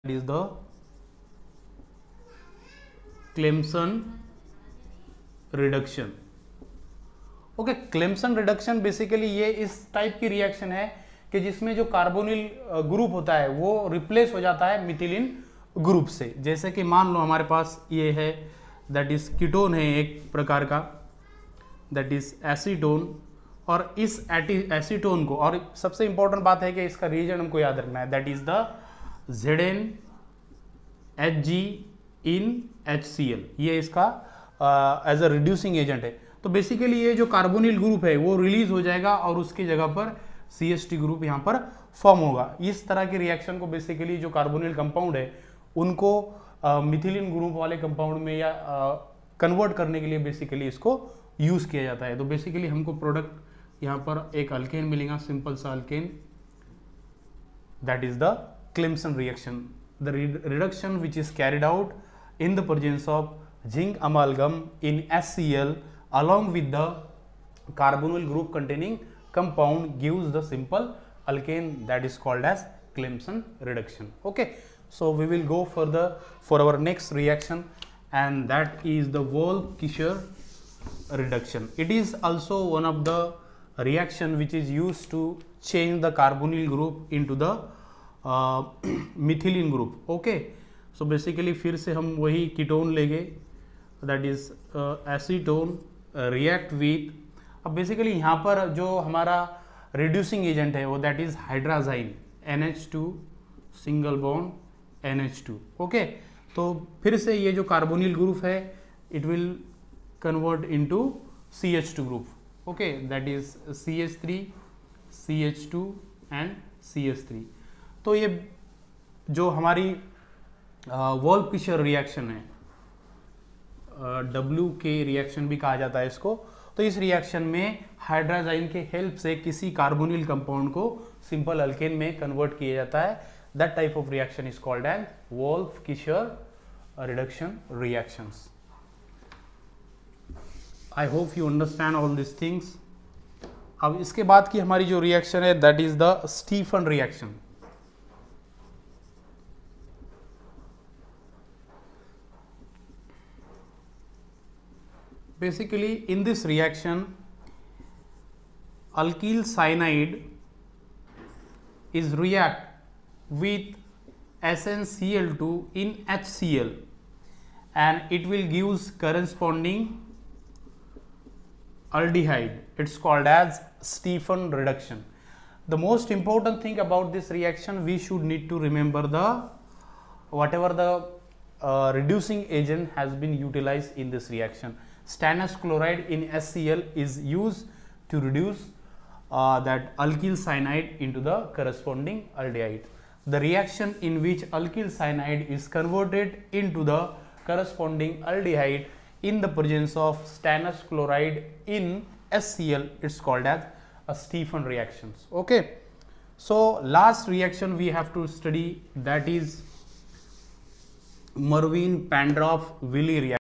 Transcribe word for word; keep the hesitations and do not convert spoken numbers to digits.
is the Clemmensen reduction. Okay, Clemmensen reduction basically ये इस type की रिएक्शन है कि जिसमें जो कार्बोनिल ग्रुप होता है वो रिप्लेस हो जाता है मिथिलीन ग्रुप से। जैसे कि मान लो हमारे पास ये है, दैट इज कीटोन है एक प्रकार का, दैट इज एसीटोन, और इस एसीटोन को, और सबसे इंपॉर्टेंट बात है कि इसका रीजन हमको याद रखना है, that is the Z N H G in H C L, ये इसका एज अ रिड्यूसिंग एजेंट है। तो बेसिकली ये जो कार्बोनिल ग्रुप है वो रिलीज हो जाएगा और उसकी जगह पर सी एच टी ग्रुप यहाँ पर फॉर्म होगा। इस तरह की रिएक्शन को बेसिकली जो कार्बोनिल कंपाउंड है उनको मिथिलीन ग्रुप वाले कंपाउंड में या कन्वर्ट uh, करने के लिए बेसिकली इसको यूज किया जाता है। तो बेसिकली हमको प्रोडक्ट यहाँ पर एक अल्केन मिलेगा, सिंपल सा alkane, that is the Clemmensen reaction, the reduction which is carried out in the presence of zinc amalgam in H C L along with the carbonyl group containing compound gives the simple alkane that is called as Clemson reduction. Okay, so we will go further for our next reaction, and that is the Wolff-Kishcher reduction. It is also one of the reaction which is used to change the carbonyl group into the uh, methylene group. Okay, so basically फिर से हम वही ketone लेंगे, that is acetone react with, अब basically यहाँ पर जो हमारा रिड्यूसिंग एजेंट है वो that is hydrazine, N H two single bond N H two. Okay, तो फिर से ये जो कार्बोनिल ग्रुप है it will convert into C H two group. Okay, that is C H three C H two and C H three. तो ये जो हमारी वॉल्फ-किशर रिएक्शन है, डब्ल्यू के रिएक्शन भी कहा जाता है इसको। तो इस रिएक्शन में हाइड्राजाइन के हेल्प से किसी कार्बोनिल कंपाउंड को सिंपल अल्केन में कन्वर्ट किया जाता है। That type of reaction is called as Wolff Kishner reduction reactions. I hope you understand all this things. अब इसके बाद की हमारी जो रिएक्शन है that is the Stephen reaction. Basically in this reaction alkyl cyanide is react with S n C l two in H C l and it will gives corresponding aldehyde. It's called as Stephan reduction. The most important thing about this reaction, we should need to remember the whatever the uh, reducing agent has been utilized in this reaction. Stannous chloride in H C l is used to reduce uh, that alkyl cyanide into the corresponding aldehyde. The reaction in which alkyl cyanide is converted into the corresponding aldehyde in the presence of stannous chloride in H C l, it's called as a Stephan reactions. Okay, so last reaction we have to study, that is Mervin Pandroff Willi reaction.